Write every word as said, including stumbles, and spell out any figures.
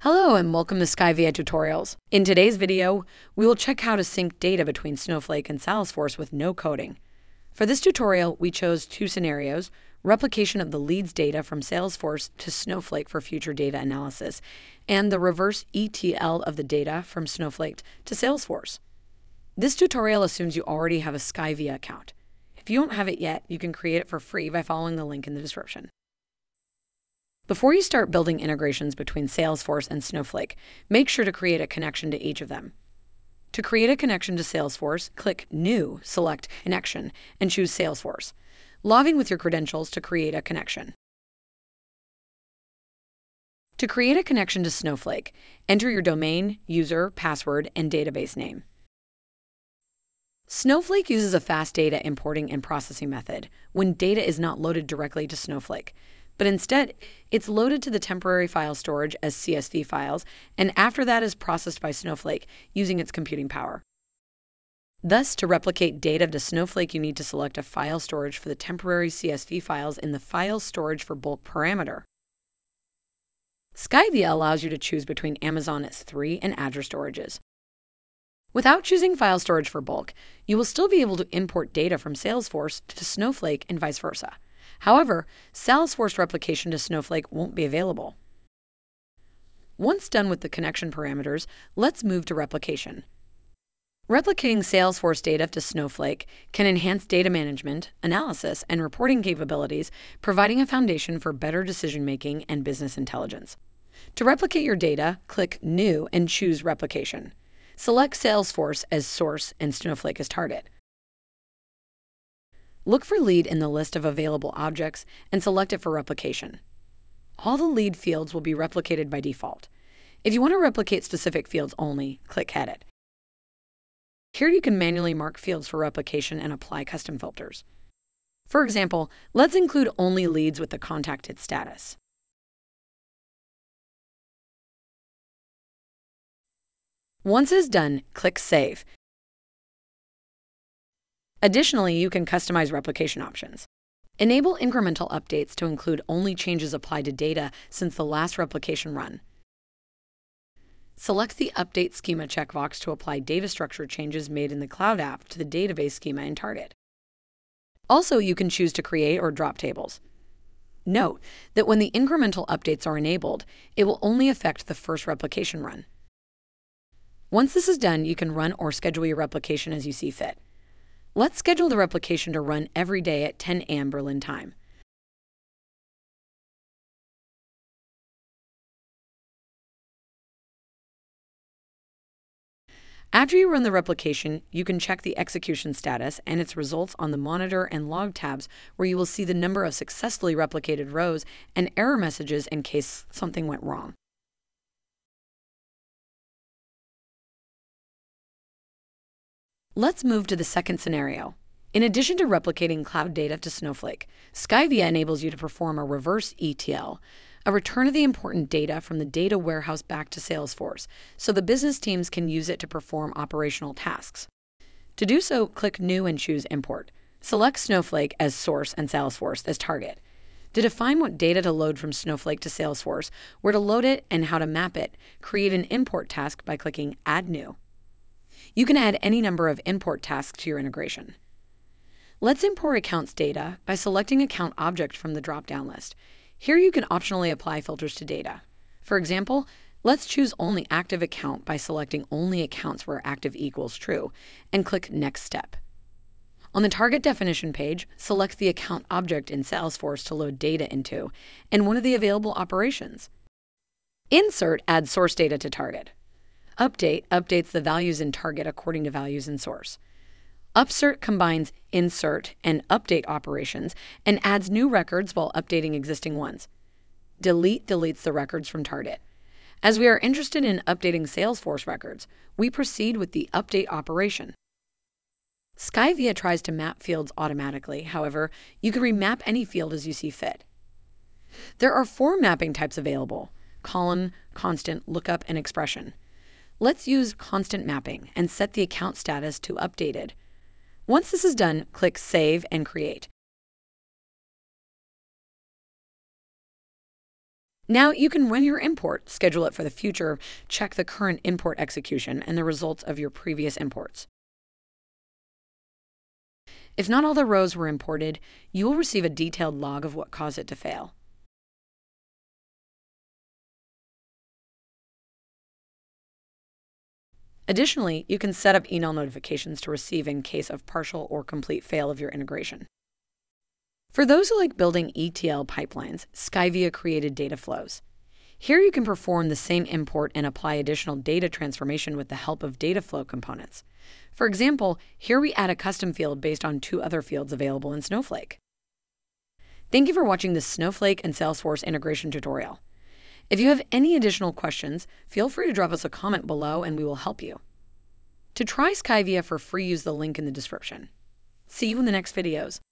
Hello and welcome to Skyvia Tutorials. In today's video, we will check how to sync data between Snowflake and Salesforce with no coding. For this tutorial, we chose two scenarios: replication of the leads data from Salesforce to Snowflake for future data analysis, and the reverse E T L of the data from Snowflake to Salesforce. This tutorial assumes you already have a Skyvia account. If you don't have it yet, you can create it for free by following the link in the description. Before you start building integrations between Salesforce and Snowflake, make sure to create a connection to each of them. To create a connection to Salesforce, click New, select Connection, and choose Salesforce. Log in with your credentials to create a connection. To create a connection to Snowflake, enter your domain, user, password, and database name. Snowflake uses a fast data importing and processing method when data is not loaded directly to Snowflake, but instead, it's loaded to the temporary file storage as C S V files, and after that is processed by Snowflake using its computing power. Thus, to replicate data to Snowflake, you need to select a file storage for the temporary C S V files in the File Storage for Bulk parameter. Skyvia allows you to choose between Amazon S three and Azure storages. Without choosing file storage for bulk, you will still be able to import data from Salesforce to Snowflake and vice versa. However, Salesforce replication to Snowflake won't be available. Once done with the connection parameters, let's move to replication. Replicating Salesforce data to Snowflake can enhance data management, analysis, and reporting capabilities, providing a foundation for better decision-making and business intelligence. To replicate your data, click New and choose Replication. Select Salesforce as source and Snowflake as target. Look for lead in the list of available objects and select it for replication. All the lead fields will be replicated by default. If you want to replicate specific fields only, click Edit. Here you can manually mark fields for replication and apply custom filters. For example, let's include only leads with the contacted status. Once it is done, click Save. Additionally, you can customize replication options. Enable incremental updates to include only changes applied to data since the last replication run. Select the Update Schema checkbox to apply data structure changes made in the Cloud app to the database schema in Target. Also, you can choose to create or drop tables. Note that when the incremental updates are enabled, it will only affect the first replication run. Once this is done, you can run or schedule your replication as you see fit. Let's schedule the replication to run every day at ten A M Berlin time. After you run the replication, you can check the execution status and its results on the Monitor and Log tabs, where you will see the number of successfully replicated rows and error messages in case something went wrong. Let's move to the second scenario. In addition to replicating cloud data to Snowflake, Skyvia enables you to perform a reverse E T L, a return of the important data from the data warehouse back to Salesforce, so the business teams can use it to perform operational tasks. To do so, click New and choose Import. Select Snowflake as source and Salesforce as target. To define what data to load from Snowflake to Salesforce, where to load it, and how to map it, create an import task by clicking Add New. You can add any number of import tasks to your integration. Let's import accounts data by selecting Account Object from the drop-down list. Here you can optionally apply filters to data. For example, let's choose Only Active Account by selecting only accounts where active equals true, and click Next Step. On the Target Definition page, select the Account Object in Salesforce to load data into, and one of the available operations. Insert adds source data to Target. Update updates the values in Target according to values in source. Upsert combines insert and update operations and adds new records while updating existing ones. Delete deletes the records from Target. As we are interested in updating Salesforce records, we proceed with the update operation. Skyvia tries to map fields automatically. However, you can remap any field as you see fit. There are four mapping types available: column, constant, lookup, and expression. Let's use constant mapping and set the account status to updated. Once this is done, click Save and Create. Now you can run your import, schedule it for the future, check the current import execution and the results of your previous imports. If not all the rows were imported, you will receive a detailed log of what caused it to fail. Additionally, you can set up email notifications to receive in case of partial or complete fail of your integration. For those who like building E T L pipelines, Skyvia created data flows. Here you can perform the same import and apply additional data transformation with the help of data flow components. For example, here we add a custom field based on two other fields available in Snowflake. Thank you for watching this Snowflake and Salesforce integration tutorial. If you have any additional questions, feel free to drop us a comment below and we will help you. To try Skyvia for free, use the link in the description. See you in the next videos.